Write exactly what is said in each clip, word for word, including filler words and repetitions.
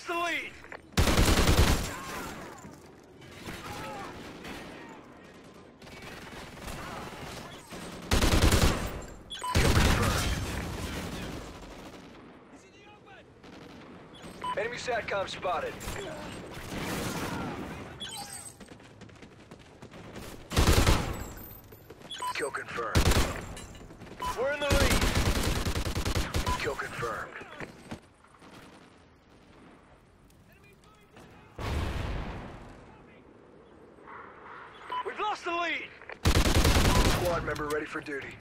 lost the lead! Kill confirmed. Enemy SATCOM spotted. Kill confirmed. We're in the lead. Kill confirmed. We've lost the lead. Squad member ready for duty.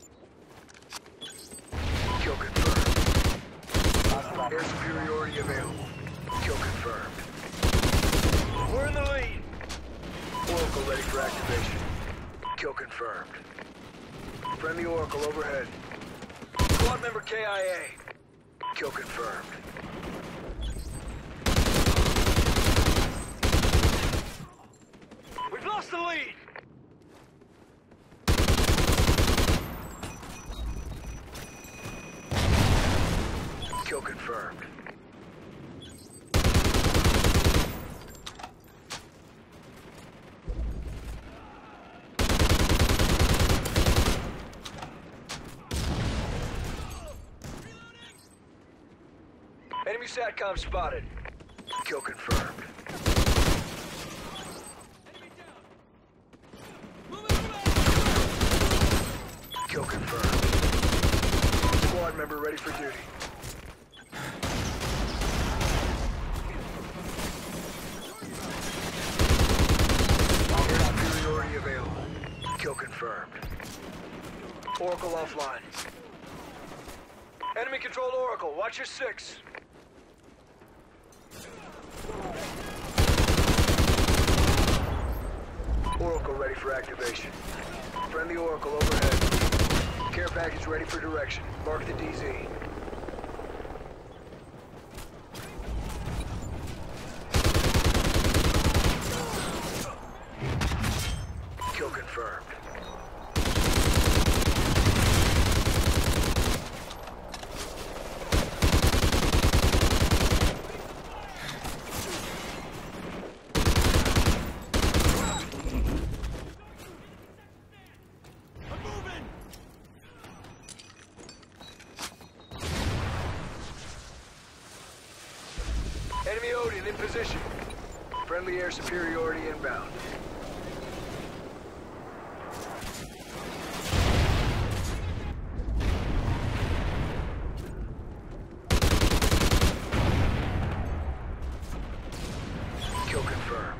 Kill confirmed. Air superiority available. Kill confirmed. We're in the lead. Oracle ready for activation. Kill confirmed. Friendly Oracle overhead. Squad member K I A. Kill confirmed. We've lost the lead! Kill confirmed. Enemy SATCOM spotted. Kill confirmed. Kill confirmed. Squad member ready for duty. Air superiority available. Kill confirmed. Oracle offline. Enemy controlled Oracle. Watch your six. Oracle ready for activation. Friendly Oracle overhead. Care package ready for direction. Mark the D Z. Kill confirmed. Enemy Odin in position. Friendly air superiority inbound. Kill confirmed.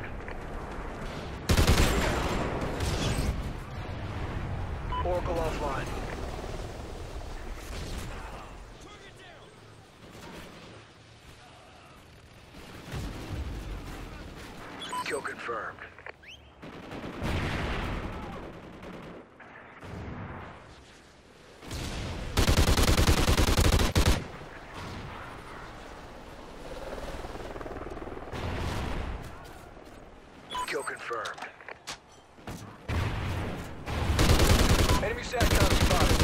Oracle offline. Kill confirmed. Kill confirmed. Enemy SATCOM spotted.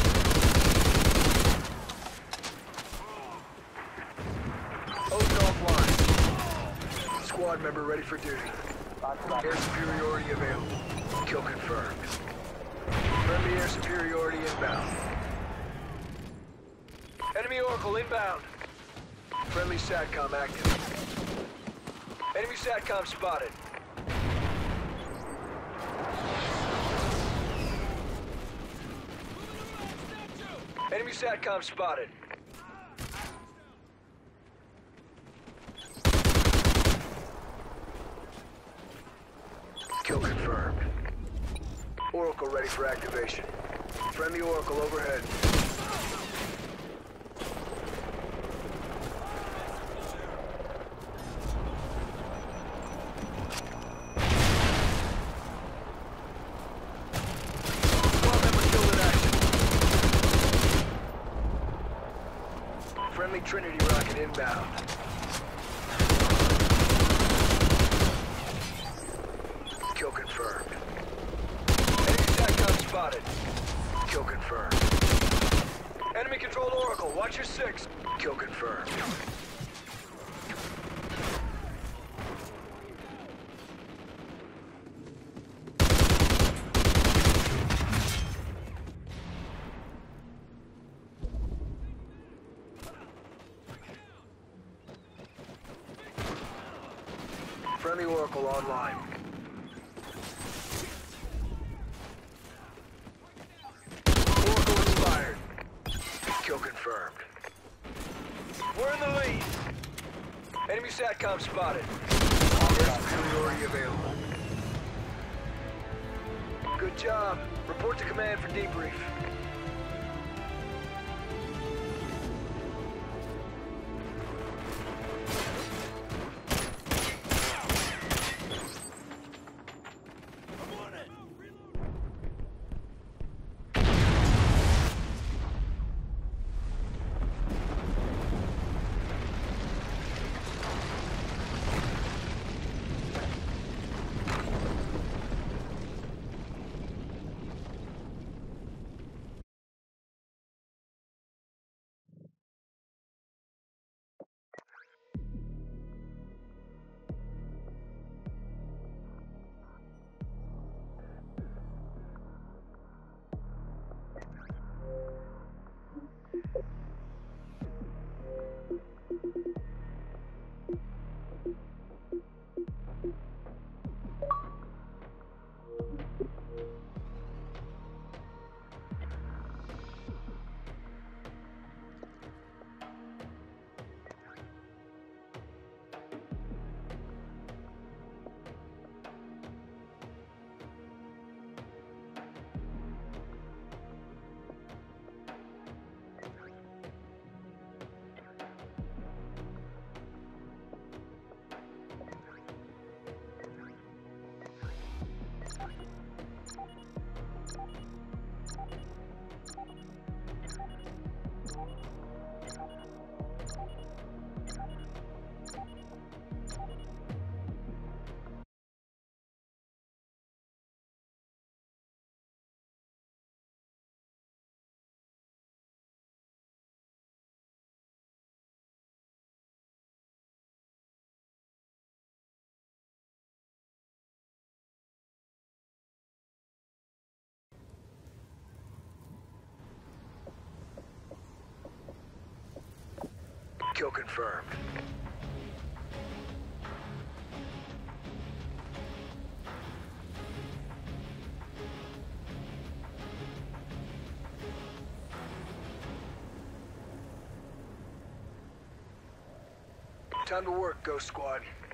Odin offline. Squad member ready for duty. Air superiority available. Kill confirmed. Friendly air superiority inbound. Enemy Oracle inbound. Friendly SATCOM active. Enemy SATCOM spotted. Enemy SATCOM spotted. Kill confirmed. Oracle ready for activation. Friendly Oracle overhead. Squad member killed in action. Friendly Trinity rocket inbound. Kill confirmed. Enemy SATCOM spotted. Kill confirmed. Enemy controlled Oracle. Watch your six. Kill confirmed. Friendly Oracle online. Oracle expired. Kill confirmed. We're in the lead. Enemy SATCOM spotted. Air superiority available. Good job. Report to command for debrief. Kill confirmed. Time to work, Ghost Squad.